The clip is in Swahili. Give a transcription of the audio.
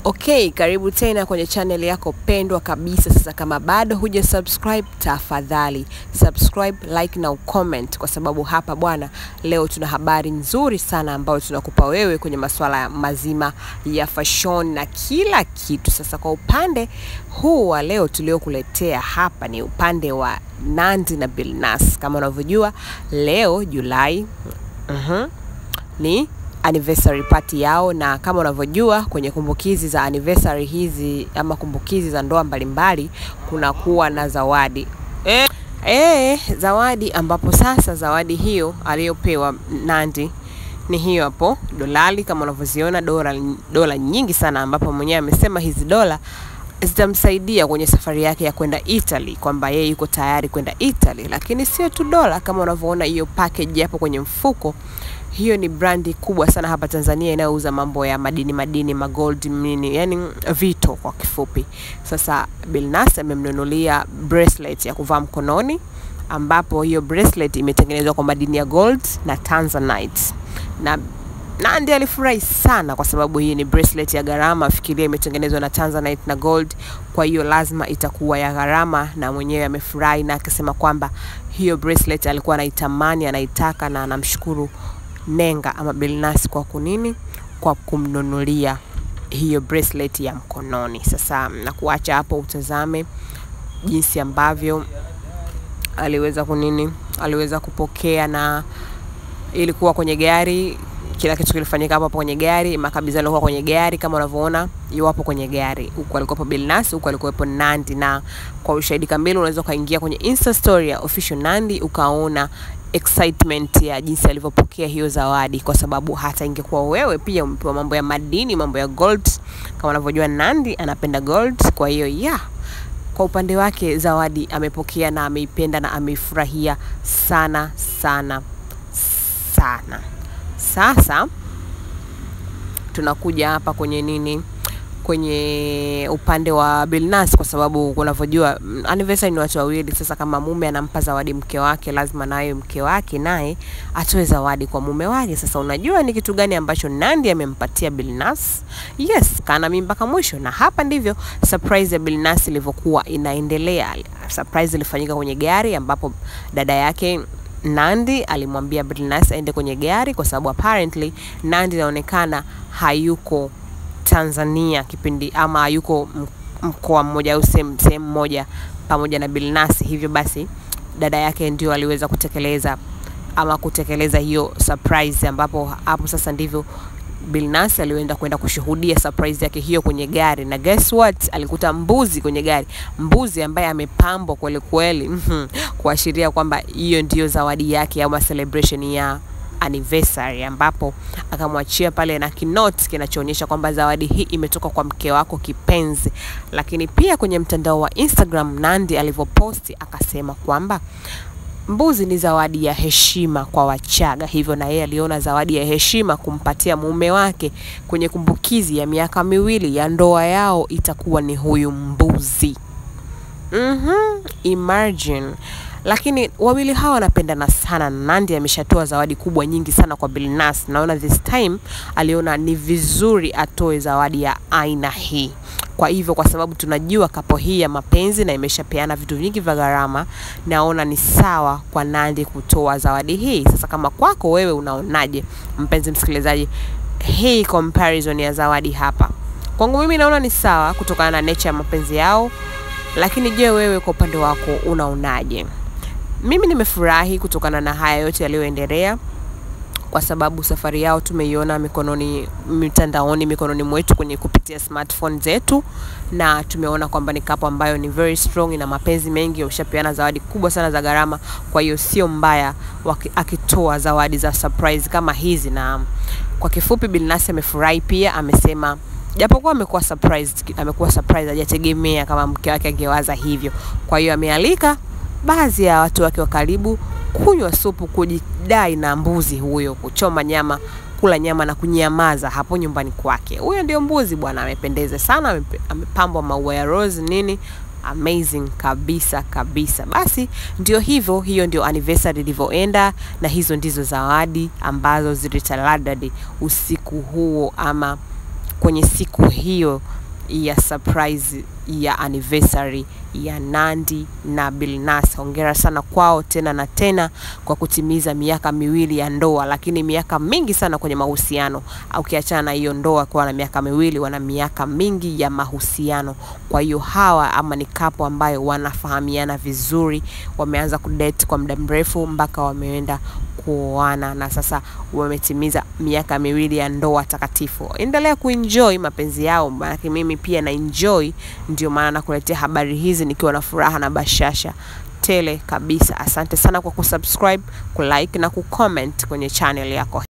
Okay, karibu tena kwenye channel yako pendwa kabisa. Sasa kama bado huja subscribe, tafadhali subscribe, like na ucomment, kwa sababu hapa bwana leo tuna habari nzuri sana ambayo tunakupa wewe kwenye masuala mazima ya fashion na kila kitu. Sasa kwa upande huu wa leo tuliokuletea hapa ni upande wa Nandy na Billnass. Kama unavyojua leo Julai ni anniversary party yao, na kama unavyojua kwenye kumbukizi za anniversary hizi ama kumbukizi za ndoa mbalimbali kuna kuwa na zawadi. Zawadi, ambapo sasa zawadi hiyo aliyopewa Nandy ni hiyo hapo dolari, kama unavyoziona dola nyingi sana, ambapo mwenyewe amesema hizi dola zitamsaidia kwenye safari yake ya kwenda Italy, kwamba yeye yuko tayari kwenda Italy. Lakini sio tu dola, kama unavyoona hiyo package hapo kwenye mfuko, hiyo ni brandi kubwa sana hapa Tanzania inayouza mambo ya madini, magold nini, yani vito kwa kifupi. Sasa Billnass amemnunulia bracelet ya kuvaa mkononi, ambapo hiyo bracelet imetengenezwa kwa madini ya gold na tanzanite. Na Nandy alifurahi sana kwa sababu hii ni bracelet ya gharama. Fikiria imetengenezwa na tanzanite na gold, kwa hiyo lazima itakuwa ya gharama, na mwenyewe amefurahi na akisema kwamba hiyo bracelet alikuwa anaitamani, anaitaka, na anamshukuru Nenga ama Billnass kwa kumnunulia hiyo bracelet ya mkononi. Sasa na kuacha hapo utazame jinsi ambavyo aliweza kupokea, na ilikuwa kwenye gari, kila kitu kilifanyika hapo kwenye gari, makabidhiano yalikuwa kwenye gari kama unavyoona yupo kwenye gari. Huko alikuwa Billnass, huko alikuwa Nandy, na kwa ushahidi kamili unaweza kaingia kwenye Insta story ya official Nandy ukaona excitement ya jinsi alivyopokea hiyo zawadi, kwa sababu hata ingekuwa wewe pia umepewa mambo ya madini, mambo ya gold, kama unavyojua Nandy anapenda gold. Kwa hiyo kwa upande wake zawadi amepokea na ameipenda na ameifurahia sana sana sana. Sasa tunakuja hapa kwenye kwenye upande wa Billnass, kwa sababu unavyojua anniversary ni watu wawili. Sasa kama mume anampa zawadi mke wake, lazima naye mke wake naye atoe zawadi kwa mume wake. Sasa unajua ni kitu gani ambacho Nandy amempatia Billnass? Yes, kana mimba mpaka mwisho. Na hapa ndivyo surprise ya Billnass ilivyokuwa inaendelea. Surprise ilifanyika kwenye gari, ambapo dada yake Nandy alimwambia Billnass aende kwenye gari, kwa sababu apparently Nandy inaonekana hayuko Tanzania kipindi, ama hayuko mkoa mmoja au sehemu moja pamoja na Billnass. Hivyo basi dada yake ndio aliweza kutekeleza hiyo surprise, ambapo hapo sasa ndivyo Billnass alienda kwenda kushuhudia surprise yake hiyo kwenye gari. Na guess what, alikuta mbuzi kwenye gari, mbuzi ambaye amepambwa kweli kuashiria kwamba hiyo ndio zawadi yake au celebration ya anniversary, ambapo akamwachia pale na kinote kinachoonyesha kwamba zawadi hii imetoka kwa mke wako kipenzi. Lakini pia kwenye mtandao wa Instagram Nandy alivyoposti akasema kwamba mbuzi ni zawadi ya heshima kwa Wachaga, hivyo na yeye aliona zawadi ya heshima kumpatia mume wake kwenye kumbukizi ya miaka 2 ya ndoa yao itakuwa ni huyu mbuzi. Imagine. Lakini wawili hawa wanapendana sana. Nandy ameshatoa zawadi kubwa nyingi sana kwa Billnass. Naona this time aliona ni vizuri atoe zawadi ya aina hii. Kwa hivyo, kwa sababu tunajua kapo hii ya mapenzi na imeshapeana vitu vingi vya gharama, naona ni sawa kwa Nandy kutoa zawadi hii. Sasa kama kwako wewe unaonaje, mpenzi msikilizaji, hii comparison ya zawadi hapa? Kwangu mimi naona ni sawa kutokana na nature ya mapenzi yao. Lakini je, wewe kwa upande wako unaonaje? Mimi nimefurahi kutokana na haya yote yaliyoendelea, kwa sababu safari yao tumeiona mitandaoni, mikononi mwetu kwenye kupitia smartphone zetu, na tumeona kwamba ni couple ambayo ni very strong na mapenzi mengi, wameshapeana zawadi kubwa sana za gharama. Kwa hiyo sio mbaya akitoa zawadi za surprise kama hizi. Na kwa kifupi Billnass amefurahi pia, amesema japokuwa amekuwa surprise hajategemea kama mke wake angewaza hivyo. Kwa hiyo amealika baadhi ya watu wake wa karibu kunywa supu, kujidai na mbuzi huyo, kuchoma nyama, kula nyama na kunyamaza hapo nyumbani kwake. Huyo ndio mbuzi bwana, amependeza sana, amepambwa maua ya rose nini, amazing kabisa. Basi ndio hivyo, hiyo ndio anniversary ilivyoenda, na hizo ndizo zawadi ambazo zilitaladadi usiku huo ama kwenye siku hiyo ya surprise ya anniversary ya Nandy na Billnass. Hongera sana kwao tena na tena kwa kutimiza miaka 2 ya ndoa, lakini miaka mingi sana kwenye mahusiano. Au ukiachana na hiyo ndoa kwa na miaka 2, wana miaka mingi ya mahusiano. Kwa hiyo hawa ama ni couple ambayo wanafahamiana vizuri, wameanza kudate kwa muda mrefu mpaka wameenda kuoana na sasa wametimiza miaka 2 ya ndoa takatifu. Endelea kuenjoy mapenzi yao, maana mimi pia na enjoy, ndio maana nakuletea habari hizi nikiwa na furaha na bashasha tele kabisa. Asante sana kwa kusubscribe, kulike na kucomment kwenye channel yako.